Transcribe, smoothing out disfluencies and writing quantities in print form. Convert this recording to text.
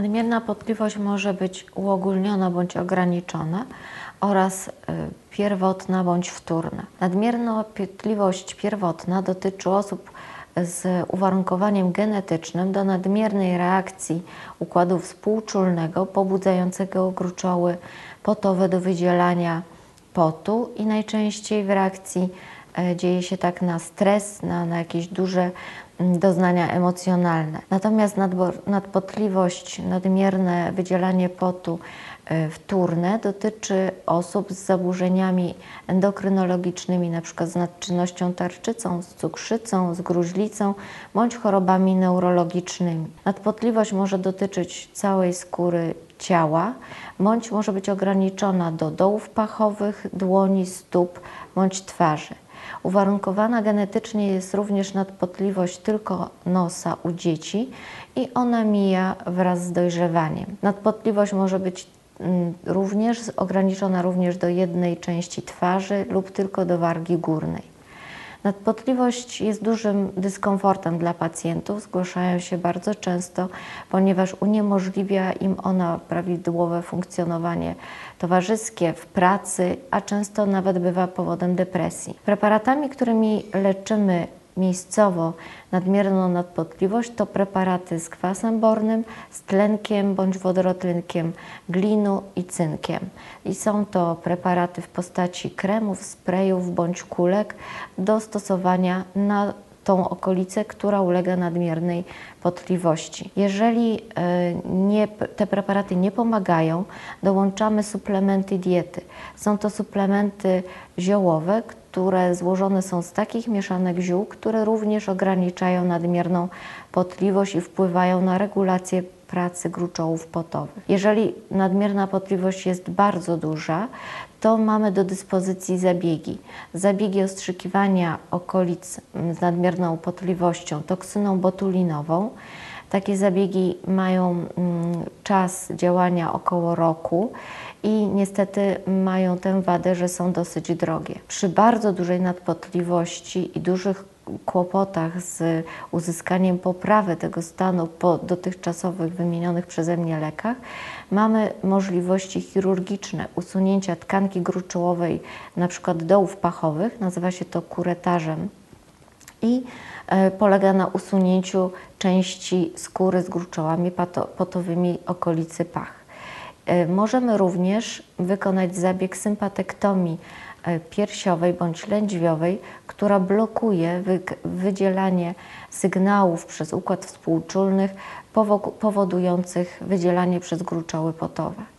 Nadmierna potliwość może być uogólniona bądź ograniczona oraz pierwotna bądź wtórna. Nadmierna potliwość pierwotna dotyczy osób z uwarunkowaniem genetycznym do nadmiernej reakcji układu współczulnego pobudzającego gruczoły potowe do wydzielania potu i najczęściej w reakcji dzieje się tak na stres, na jakieś duże doznania emocjonalne. Natomiast nadpotliwość, nadmierne wydzielanie potu wtórne dotyczy osób z zaburzeniami endokrynologicznymi, np. z nadczynnością tarczycą, z cukrzycą, z gruźlicą bądź chorobami neurologicznymi. Nadpotliwość może dotyczyć całej skóry ciała, bądź może być ograniczona do dołów pachowych, dłoni, stóp bądź twarzy. Uwarunkowana genetycznie jest również nadpotliwość tylko nosa u dzieci i ona mija wraz z dojrzewaniem. Nadpotliwość może być ograniczona również do jednej części twarzy lub tylko do wargi górnej. Nadpotliwość jest dużym dyskomfortem dla pacjentów, zgłaszają się bardzo często, ponieważ uniemożliwia im ona prawidłowe funkcjonowanie towarzyskie w pracy, a często nawet bywa powodem depresji. Preparatami, którymi leczymy miejscowo nadmierną nadpotliwość, to preparaty z kwasem bornym, z tlenkiem bądź wodorotlenkiem glinu i cynkiem. I są to preparaty w postaci kremów, sprayów bądź kulek do stosowania na tą okolicę, która ulega nadmiernej potliwości. Jeżeli te preparaty nie pomagają, dołączamy suplementy diety. Są to suplementy ziołowe, które złożone są z takich mieszanek ziół, które również ograniczają nadmierną potliwość i wpływają na regulację pracy gruczołów potowych. Jeżeli nadmierna potliwość jest bardzo duża, to mamy do dyspozycji zabiegi. Zabiegi ostrzykiwania okolic z nadmierną potliwością toksyną botulinową. Takie zabiegi mają czas działania około roku i niestety mają tę wadę, że są dosyć drogie. Przy bardzo dużej nadpotliwości i dużych kłopotach z uzyskaniem poprawy tego stanu po dotychczasowych wymienionych przeze mnie lekach, mamy możliwości chirurgiczne usunięcia tkanki gruczołowej, np. dołów pachowych, nazywa się to kuretażem i polega na usunięciu części skóry z gruczołami potowymi okolicy pach. Możemy również wykonać zabieg sympatektomii piersiowej bądź lędźwiowej, która blokuje wydzielanie sygnałów przez układ współczulnych powodujących wydzielanie przez gruczoły potowe.